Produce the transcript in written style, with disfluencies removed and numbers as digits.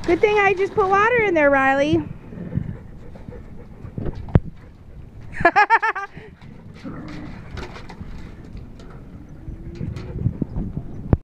Good thing I just put water in there, Riley.